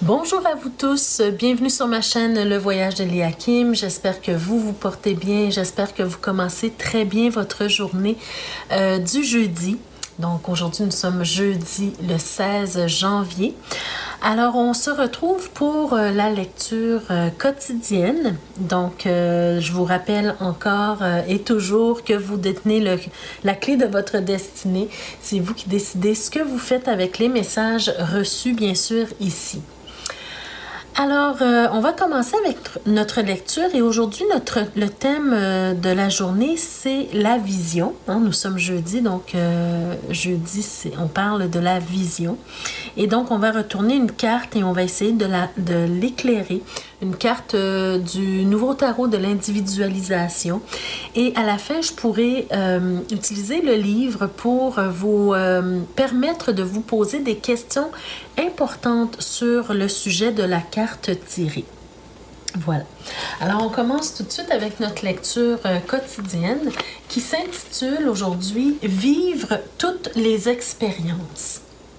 Bonjour à vous tous, bienvenue sur ma chaîne Le Voyage d'Eliakim. J'espère que vous portez bien, j'espère que vous commencez très bien votre journée du jeudi. Donc aujourd'hui nous sommes jeudi le 16 janvier. Alors on se retrouve pour la lecture quotidienne. Donc je vous rappelle encore et toujours que vous détenez la clé de votre destinée. C'est vous qui décidez ce que vous faites avec les messages reçus bien sûr ici. Alors, on va commencer avec notre lecture et aujourd'hui, le thème de la journée, c'est la vision. Hein, nous sommes jeudi, donc jeudi, on parle de la vision. Et donc, on va retourner une carte et on va essayer de l'éclairer. Une carte du nouveau tarot de l'individualisation. Et à la fin, je pourrai utiliser le livre pour vous permettre de vous poser des questions importantes sur le sujet de la carte tirée. Voilà. Alors, on commence tout de suite avec notre lecture quotidienne qui s'intitule aujourd'hui « Vivre toutes les expériences ».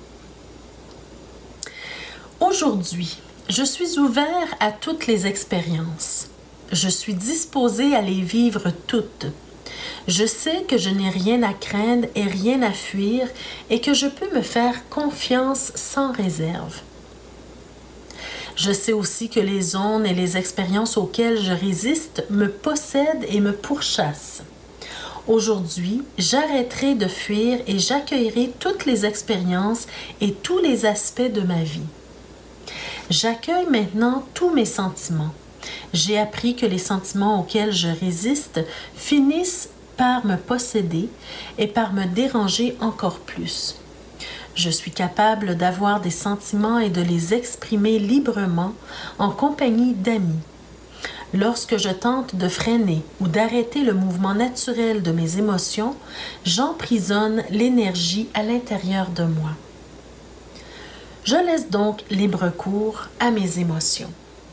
Aujourd'hui, je suis ouvert à toutes les expériences. Je suis disposé à les vivre toutes. Je sais que je n'ai rien à craindre et rien à fuir et que je peux me faire confiance sans réserve. Je sais aussi que les zones et les expériences auxquelles je résiste me possèdent et me pourchassent. Aujourd'hui, j'arrêterai de fuir et j'accueillerai toutes les expériences et tous les aspects de ma vie. J'accueille maintenant tous mes sentiments. J'ai appris que les sentiments auxquels je résiste finissent par me posséder et par me déranger encore plus. Je suis capable d'avoir des sentiments et de les exprimer librement en compagnie d'amis. Lorsque je tente de freiner ou d'arrêter le mouvement naturel de mes émotions, j'emprisonne l'énergie à l'intérieur de moi. Je laisse donc libre cours à mes émotions.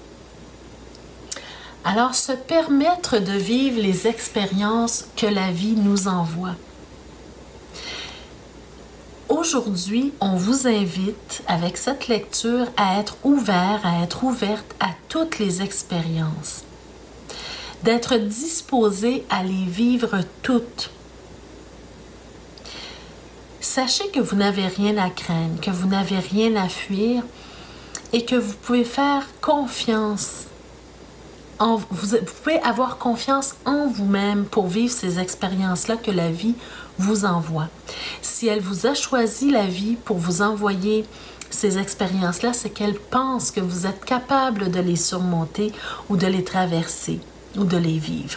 Alors, se permettre de vivre les expériences que la vie nous envoie. Aujourd'hui, on vous invite, avec cette lecture, à être ouvert, à être ouverte à toutes les expériences. D'être disposé à les vivre toutes. Sachez que vous n'avez rien à craindre, que vous n'avez rien à fuir et que vous pouvez faire confiance. Vous pouvez avoir confiance en vous-même pour vivre ces expériences-là que la vie vous envoie. Si elle vous a choisi la vie pour vous envoyer ces expériences-là, c'est qu'elle pense que vous êtes capable de les surmonter ou de les traverser ou de les vivre.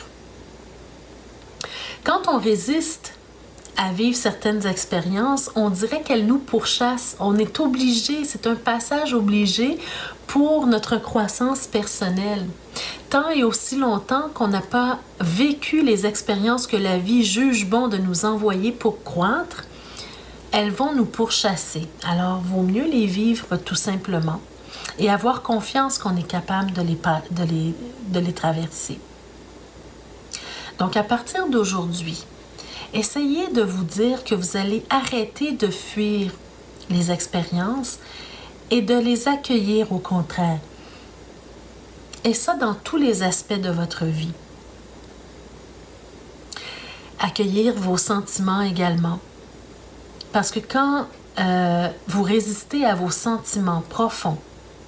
Quand on résiste à vivre certaines expériences, on dirait qu'elles nous pourchassent. On est obligé, c'est un passage obligé pour notre croissance personnelle. Tant et aussi longtemps qu'on n'a pas vécu les expériences que la vie juge bon de nous envoyer pour croître, elles vont nous pourchasser. Alors, vaut mieux les vivre tout simplement et avoir confiance qu'on est capable de les traverser. Donc, à partir d'aujourd'hui, essayez de vous dire que vous allez arrêter de fuir les expériences et de les accueillir au contraire. Et ça dans tous les aspects de votre vie. Accueillir vos sentiments également. Parce que quand vous résistez à vos sentiments profonds,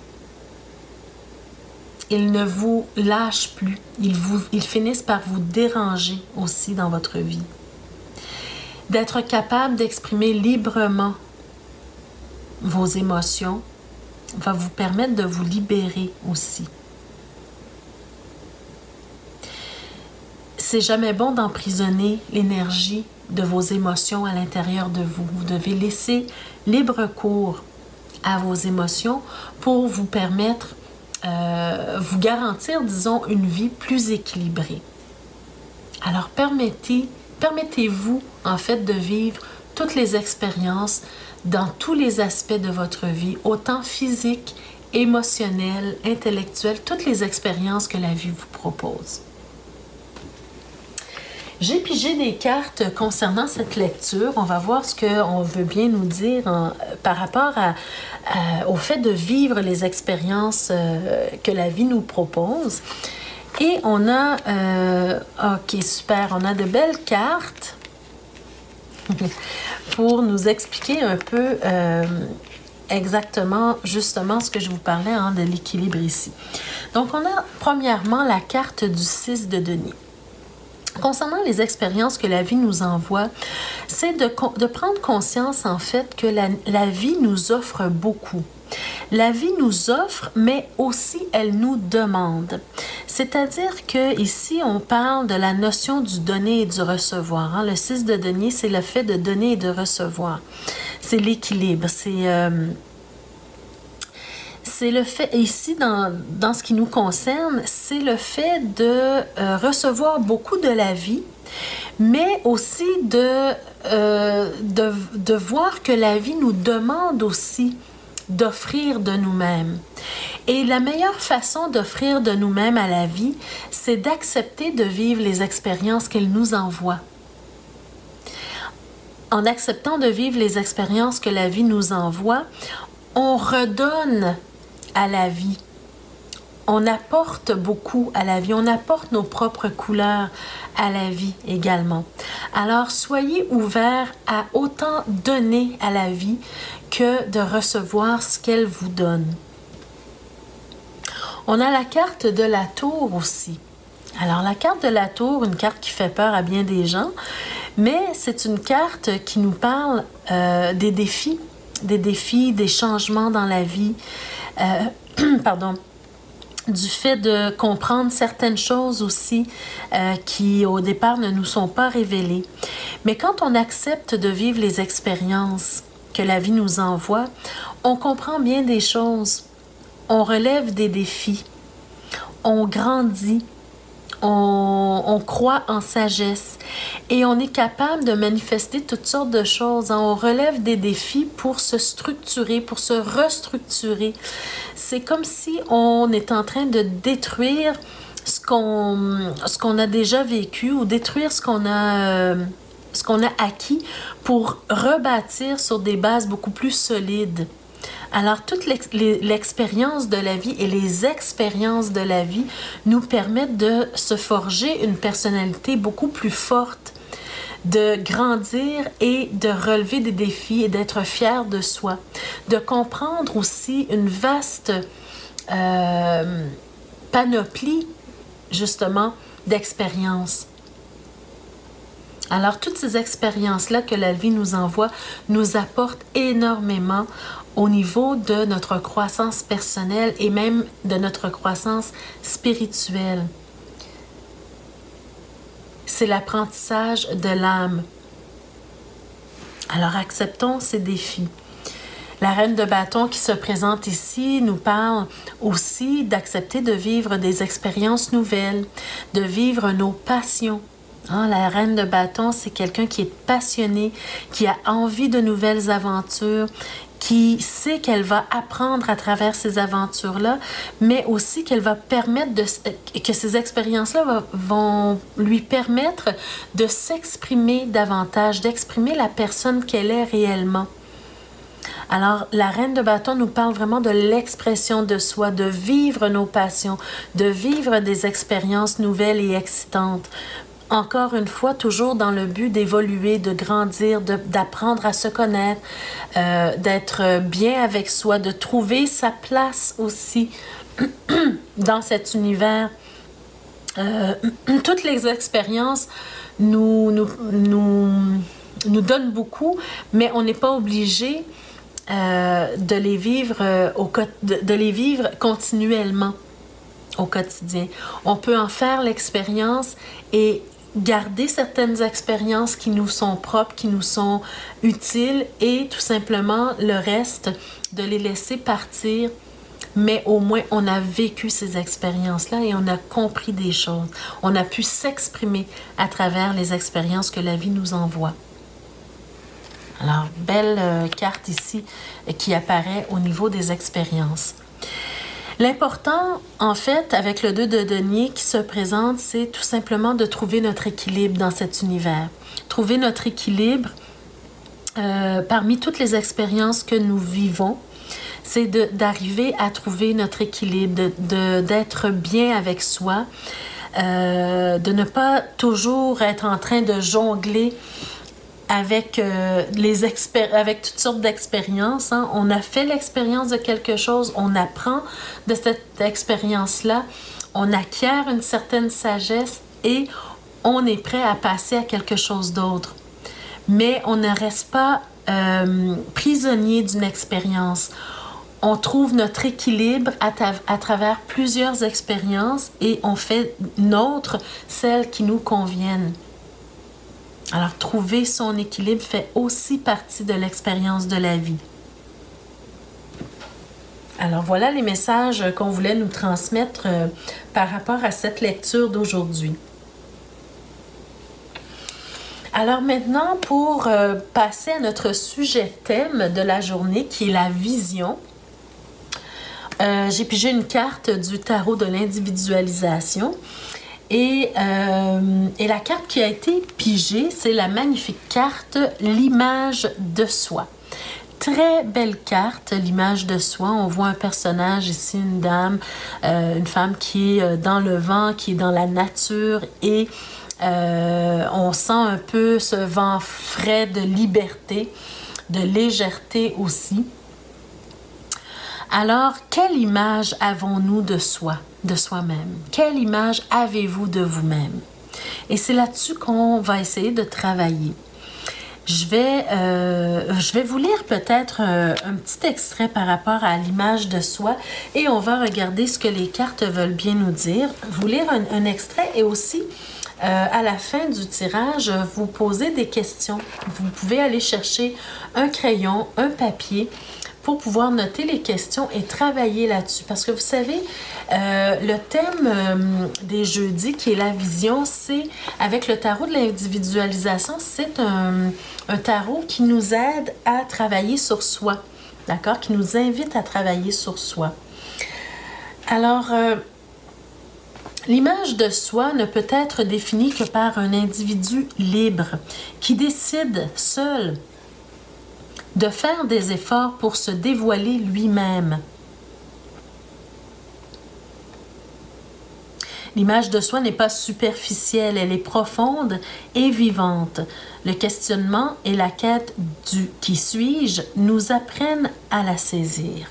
ils ne vous lâchent plus. Ils finissent par vous déranger aussi dans votre vie. D'être capable d'exprimer librement vos émotions va vous permettre de vous libérer aussi. C'est jamais bon d'emprisonner l'énergie de vos émotions à l'intérieur de vous. Vous devez laisser libre cours à vos émotions pour vous permettre, vous garantir, disons, une vie plus équilibrée. Alors, permettez-vous, en fait, de vivre toutes les expériences dans tous les aspects de votre vie, autant physique, émotionnel, intellectuel, toutes les expériences que la vie vous propose. J'ai pigé des cartes concernant cette lecture. On va voir ce qu'on veut bien nous dire par rapport au fait de vivre les expériences que la vie nous propose. Et on a... ok, super. On a de belles cartes pour nous expliquer un peu exactement, justement, ce que je vous parlais de l'équilibre ici. Donc, on a premièrement la carte du 6 de denier. Concernant les expériences que la vie nous envoie, c'est de prendre conscience, en fait, que la vie nous offre beaucoup. La vie nous offre, mais aussi elle nous demande. C'est-à-dire que ici, on parle de la notion du donner et du recevoir. Le 6 de denier, c'est le fait de donner et de recevoir. C'est l'équilibre, c'est le fait, ici, dans ce qui nous concerne, c'est le fait de recevoir beaucoup de la vie, mais aussi de voir que la vie nous demande aussi d'offrir de nous-mêmes. Et la meilleure façon d'offrir de nous-mêmes à la vie, c'est d'accepter de vivre les expériences qu'elle nous envoie. En acceptant de vivre les expériences que la vie nous envoie, on redonne à la vie. On apporte beaucoup à la vie. On apporte nos propres couleurs à la vie également. Alors, soyez ouverts à autant donner à la vie que de recevoir ce qu'elle vous donne. On a la carte de la tour aussi. Alors, la carte de la tour, une carte qui fait peur à bien des gens, mais c'est une carte qui nous parle des défis, des changements dans la vie, pardon, du fait de comprendre certaines choses aussi qui, au départ, ne nous sont pas révélées. Mais quand on accepte de vivre les expériences que la vie nous envoie, on comprend bien des choses. On relève des défis. On grandit. On croit en sagesse et on est capable de manifester toutes sortes de choses. On relève des défis pour se structurer, pour se restructurer. C'est comme si on est en train de détruire ce qu'on a déjà vécu ou détruire ce qu'on a acquis pour rebâtir sur des bases beaucoup plus solides. Alors, toute l'expérience de la vie et les expériences de la vie nous permettent de se forger une personnalité beaucoup plus forte, de grandir et de relever des défis et d'être fier de soi, de comprendre aussi une vaste panoplie, justement, d'expériences. Alors, toutes ces expériences-là que la vie nous envoie nous apportent énormément au niveau de notre croissance personnelle et même de notre croissance spirituelle. C'est l'apprentissage de l'âme. Alors, acceptons ces défis. La reine de bâton qui se présente ici nous parle aussi d'accepter de vivre des expériences nouvelles, de vivre nos passions. La reine de bâton, c'est quelqu'un qui est passionné, qui a envie de nouvelles aventures, qui sait qu'elle va apprendre à travers ces aventures-là, mais aussi qu'elle va permettre que ces expériences-là vont lui permettre de s'exprimer davantage, d'exprimer la personne qu'elle est réellement. Alors, la reine de bâton nous parle vraiment de l'expression de soi, de vivre nos passions, de vivre des expériences nouvelles et excitantes. Encore une fois, toujours dans le but d'évoluer, de grandir, d'apprendre à se connaître, d'être bien avec soi, de trouver sa place aussi dans cet univers. Toutes les expériences nous donnent beaucoup, mais on n'est pas obligé de les vivre continuellement au quotidien. On peut en faire l'expérience et garder certaines expériences qui nous sont propres, qui nous sont utiles et tout simplement le reste, de les laisser partir. Mais au moins, on a vécu ces expériences-là et on a compris des choses. On a pu s'exprimer à travers les expériences que la vie nous envoie. Alors, belle carte ici qui apparaît au niveau des expériences. L'important, en fait, avec le 2 de denier qui se présente, c'est tout simplement de trouver notre équilibre dans cet univers. Trouver notre équilibre parmi toutes les expériences que nous vivons, c'est d'arriver à trouver notre équilibre, d'être bien avec soi, de ne pas toujours être en train de jongler avec, avec toutes sortes d'expériences. Hein. On a fait l'expérience de quelque chose, on apprend de cette expérience-là, on acquiert une certaine sagesse et on est prêt à passer à quelque chose d'autre. Mais on ne reste pas prisonnier d'une expérience. On trouve notre équilibre à travers plusieurs expériences et on fait nôtre celles qui nous conviennent. Alors, trouver son équilibre fait aussi partie de l'expérience de la vie. Alors, voilà les messages qu'on voulait nous transmettre par rapport à cette lecture d'aujourd'hui. Alors maintenant, pour passer à notre sujet thème de la journée, qui est la vision, j'ai pigé une carte du tarot de l'individualisation. Et la carte qui a été pigée, c'est la magnifique carte « L'image de soi ». Très belle carte, l'image de soi. On voit un personnage ici, une dame, une femme qui est dans le vent, qui est dans la nature et on sent un peu ce vent frais de liberté, de légèreté aussi. Alors, quelle image avons-nous de soi, de soi-même? Quelle image avez-vous de vous-même? Et c'est là-dessus qu'on va essayer de travailler. Je vais vous lire peut-être un petit extrait par rapport à l'image de soi et on va regarder ce que les cartes veulent bien nous dire. Vous lire un extrait et aussi, à la fin du tirage, vous poser des questions. Vous pouvez aller chercher un crayon, un papier, pour pouvoir noter les questions et travailler là-dessus. Parce que vous savez, le thème des jeudis, qui est la vision, c'est, avec le tarot de l'individualisation, c'est un tarot qui nous aide à travailler sur soi, d'accord? Qui nous invite à travailler sur soi. Alors, l'image de soi ne peut être définie que par un individu libre, qui décide seul de faire des efforts pour se dévoiler lui-même. L'image de soi n'est pas superficielle, elle est profonde et vivante. Le questionnement et la quête du « qui suis-je » nous apprennent à la saisir.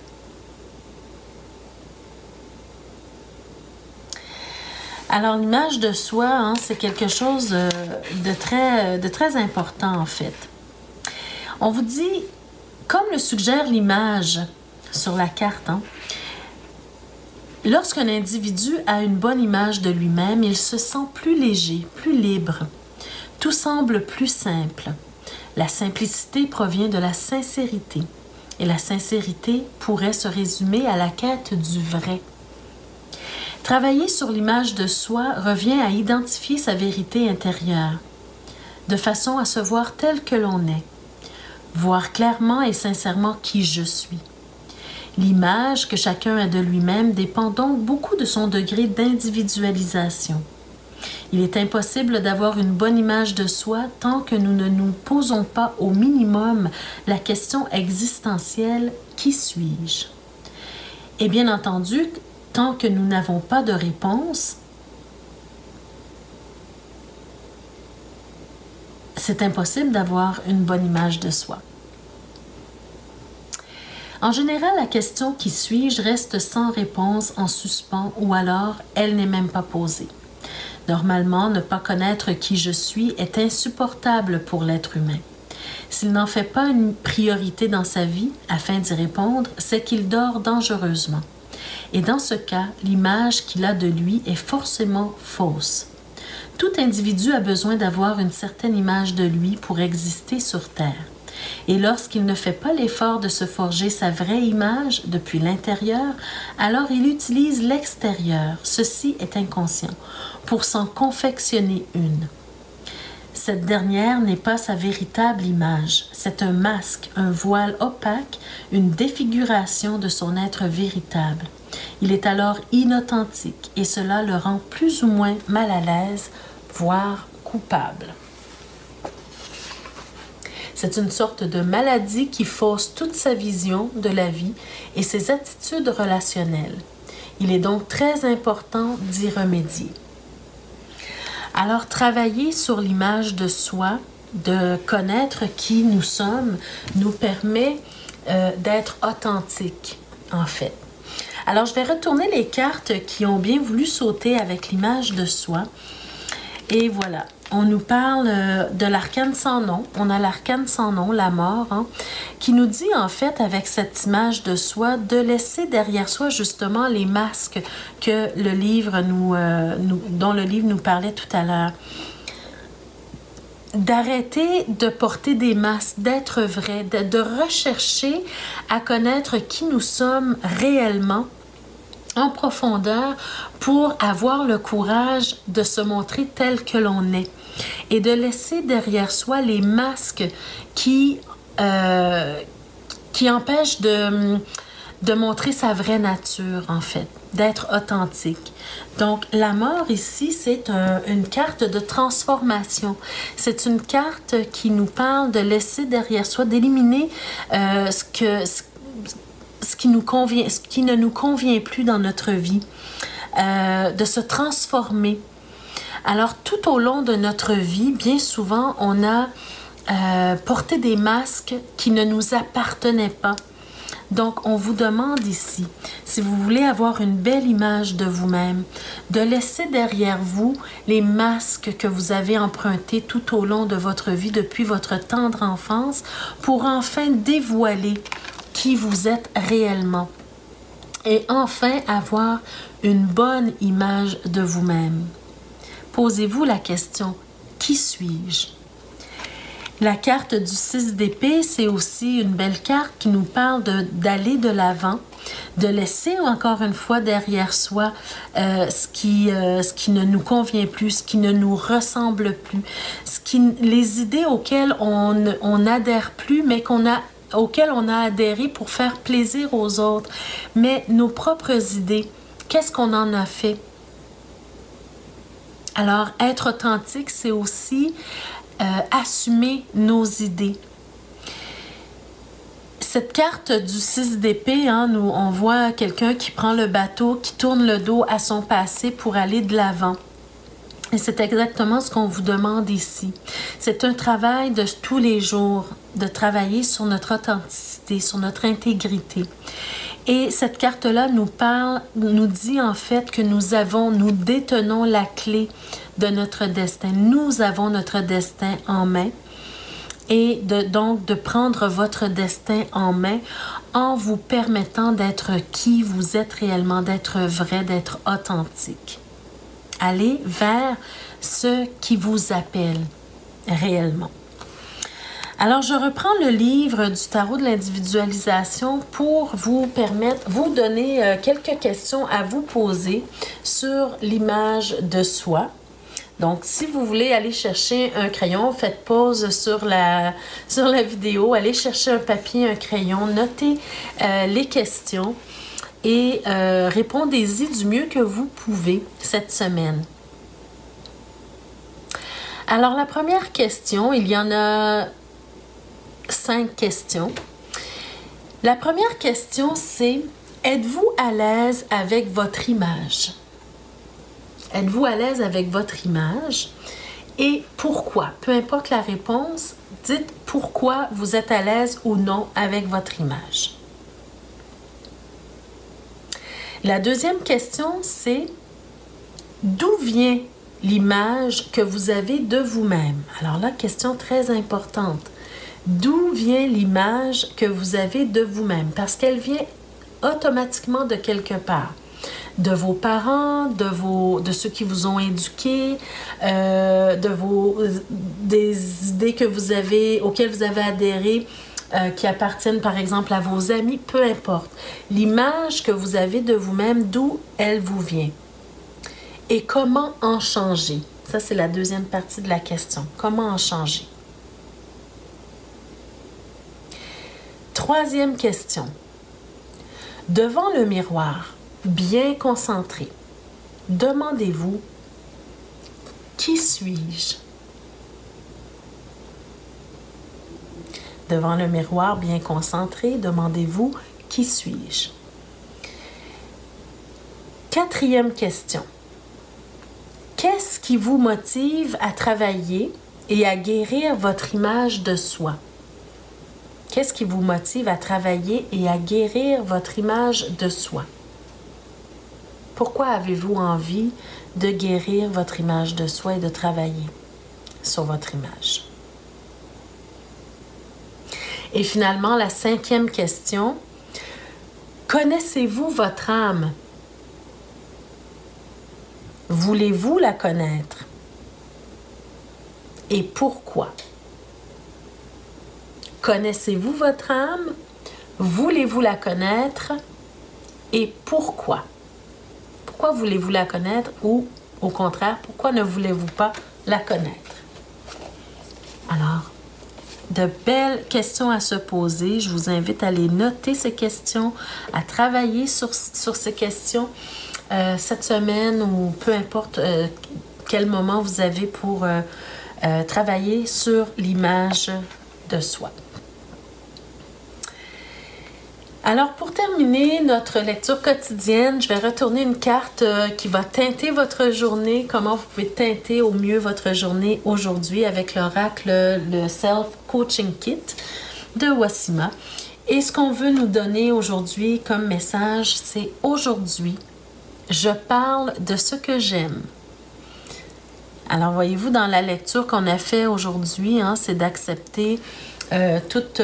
Alors, l'image de soi, hein, c'est quelque chose de très important en fait. On vous dit, comme le suggère l'image sur la carte, hein, lorsqu'un individu a une bonne image de lui-même, il se sent plus léger, plus libre. Tout semble plus simple. La simplicité provient de la sincérité. Et la sincérité pourrait se résumer à la quête du vrai. Travailler sur l'image de soi revient à identifier sa vérité intérieure, de façon à se voir tel que l'on est. Voir clairement et sincèrement qui je suis. L'image que chacun a de lui-même dépend donc beaucoup de son degré d'individualisation. Il est impossible d'avoir une bonne image de soi tant que nous ne nous posons pas au minimum la question existentielle « Qui suis-je » ? Et bien entendu, tant que nous n'avons pas de réponse, c'est impossible d'avoir une bonne image de soi. En général, la question « Qui suis-je » reste sans réponse, en suspens, ou alors elle n'est même pas posée. Normalement, ne pas connaître qui je suis est insupportable pour l'être humain. S'il n'en fait pas une priorité dans sa vie afin d'y répondre, c'est qu'il dort dangereusement. Et dans ce cas, l'image qu'il a de lui est forcément fausse. Tout individu a besoin d'avoir une certaine image de lui pour exister sur Terre. Et lorsqu'il ne fait pas l'effort de se forger sa vraie image depuis l'intérieur, alors il utilise l'extérieur, ceci est inconscient, pour s'en confectionner une. Cette dernière n'est pas sa véritable image, c'est un masque, un voile opaque, une défiguration de son être véritable. Il est alors inauthentique et cela le rend plus ou moins mal à l'aise, voire coupable. C'est une sorte de maladie qui fausse toute sa vision de la vie et ses attitudes relationnelles. Il est donc très important d'y remédier. Alors, travailler sur l'image de soi, de connaître qui nous sommes, nous permet d'être authentique, en fait. Alors, je vais retourner les cartes qui ont bien voulu sauter avec l'image de soi. Et voilà. On nous parle de l'arcane sans nom. On a l'arcane sans nom, la mort, hein, qui nous dit en fait avec cette image de soi de laisser derrière soi justement les masques que le livre dont le livre nous parlait tout à l'heure. D'arrêter de porter des masques, d'être vrai, de rechercher à connaître qui nous sommes réellement en profondeur pour avoir le courage de se montrer tel que l'on est et de laisser derrière soi les masques qui empêchent de montrer sa vraie nature, en fait, d'être authentique. Donc, la mort ici, c'est une carte de transformation. C'est une carte qui nous parle de laisser derrière soi, d'éliminer ce qui ne nous convient plus dans notre vie, de se transformer. Alors, tout au long de notre vie, bien souvent, on a porté des masques qui ne nous appartenaient pas. Donc, on vous demande ici, si vous voulez avoir une belle image de vous-même, de laisser derrière vous les masques que vous avez empruntés tout au long de votre vie, depuis votre tendre enfance, pour enfin dévoiler qui vous êtes réellement. Et enfin, avoir une bonne image de vous-même. Posez-vous la question, qui suis-je? La carte du 6 d'épée, c'est aussi une belle carte qui nous parle d'aller de l'avant, de laisser encore une fois derrière soi ce qui ne nous convient plus, ce qui ne nous ressemble plus, les idées auxquelles on n'adhère plus, mais auxquelles on a adhéré pour faire plaisir aux autres. Mais nos propres idées, qu'est-ce qu'on en a fait? Alors, être authentique, c'est aussi assumer nos idées. Cette carte du 6 d'épée, hein, on voit quelqu'un qui prend le bateau, qui tourne le dos à son passé pour aller de l'avant. Et c'est exactement ce qu'on vous demande ici. C'est un travail de tous les jours, de travailler sur notre authenticité, sur notre intégrité. Et cette carte-là nous dit en fait que nous détenons la clé de notre destin. Nous avons notre destin en main. Et donc de prendre votre destin en main en vous permettant d'être qui vous êtes réellement, d'être vrai, d'être authentique. Allez vers ce qui vous appelle réellement. Alors, je reprends le livre du tarot de l'individualisation pour vous donner quelques questions à vous poser sur l'image de soi. Donc, si vous voulez aller chercher un crayon, faites pause sur la vidéo, allez chercher un papier, un crayon, notez les questions et répondez-y du mieux que vous pouvez cette semaine. Alors, la première question, il y en a 5 questions. La première question, c'est « Êtes-vous à l'aise avec votre image? » Êtes-vous à l'aise avec votre image? Et pourquoi? Peu importe la réponse, dites pourquoi vous êtes à l'aise ou non avec votre image. La deuxième question, c'est d'où vient l'image que vous avez de vous-même? Alors là, question très importante. D'où vient l'image que vous avez de vous-même? Parce qu'elle vient automatiquement de quelque part. De vos parents, de ceux qui vous ont éduqué, des idées auxquelles vous avez adhéré, qui appartiennent par exemple à vos amis, peu importe. L'image que vous avez de vous-même, d'où elle vous vient? Et comment en changer? Ça, c'est la deuxième partie de la question. Comment en changer? Troisième question. Devant le miroir, bien concentré, demandez-vous, qui suis-je? Devant le miroir bien concentré, demandez-vous, qui suis-je? 4e question. Qu'est-ce qui vous motive à travailler et à guérir votre image de soi? Qu'est-ce qui vous motive à travailler et à guérir votre image de soi? Pourquoi avez-vous envie de guérir votre image de soi et de travailler sur votre image? Et finalement, la 5e question. Connaissez-vous votre âme? Voulez-vous la connaître? Et pourquoi? Connaissez-vous votre âme? Voulez-vous la connaître? Et pourquoi? Pourquoi voulez-vous la connaître ou, au contraire, pourquoi ne voulez-vous pas la connaître? Alors, de belles questions à se poser. Je vous invite à les noter, ces questions, à travailler sur ces questions cette semaine ou peu importe quel moment vous avez pour travailler sur l'image de soi. Alors, pour terminer notre lecture quotidienne, je vais retourner une carte qui va teinter votre journée, comment vous pouvez teinter au mieux votre journée aujourd'hui avec l'oracle, le Self Coaching Kit de Wasima. Et ce qu'on veut nous donner aujourd'hui comme message, c'est aujourd'hui, je parle de ce que j'aime. Alors, voyez-vous, dans la lecture qu'on a fait aujourd'hui, c'est d'accepter toutes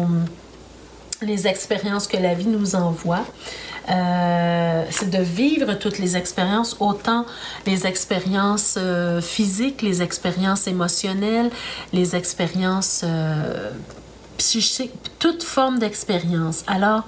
les expériences que la vie nous envoie. C'est de vivre toutes les expériences, autant les expériences physiques, les expériences émotionnelles, les expériences psychiques, toute forme d'expérience. Alors,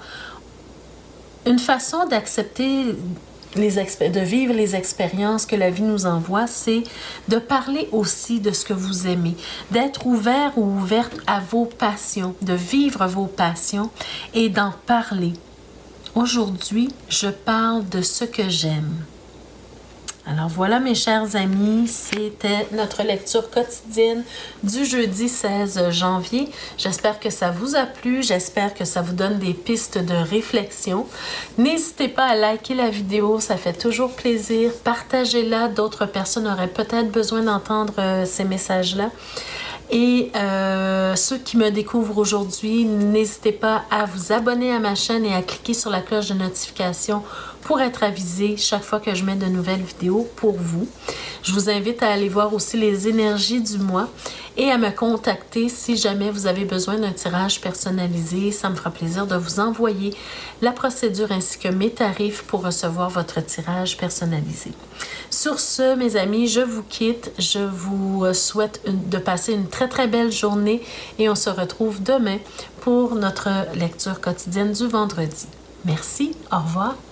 une façon d'accepter de vivre les expériences que la vie nous envoie, c'est de parler aussi de ce que vous aimez, d'être ouvert ou ouverte à vos passions, de vivre vos passions et d'en parler. Aujourd'hui, je parle de ce que j'aime. Alors voilà mes chers amis, c'était notre lecture quotidienne du jeudi 16 janvier. J'espère que ça vous a plu, j'espère que ça vous donne des pistes de réflexion. N'hésitez pas à liker la vidéo, ça fait toujours plaisir. Partagez-la, d'autres personnes auraient peut-être besoin d'entendre ces messages-là. Et ceux qui me découvrent aujourd'hui, n'hésitez pas à vous abonner à ma chaîne et à cliquer sur la cloche de notification pour être avisé chaque fois que je mets de nouvelles vidéos pour vous. Je vous invite à aller voir aussi les énergies du mois et à me contacter si jamais vous avez besoin d'un tirage personnalisé. Ça me fera plaisir de vous envoyer la procédure ainsi que mes tarifs pour recevoir votre tirage personnalisé. Sur ce, mes amis, je vous quitte. Je vous souhaite de passer une très, très belle journée et on se retrouve demain pour notre lecture quotidienne du vendredi. Merci, au revoir.